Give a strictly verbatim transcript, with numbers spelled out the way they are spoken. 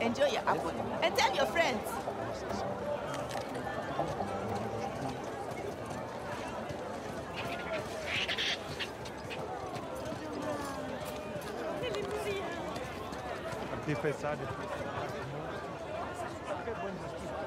Enjoy your apple. And tell your friends. Arti fechado. Qualquer bom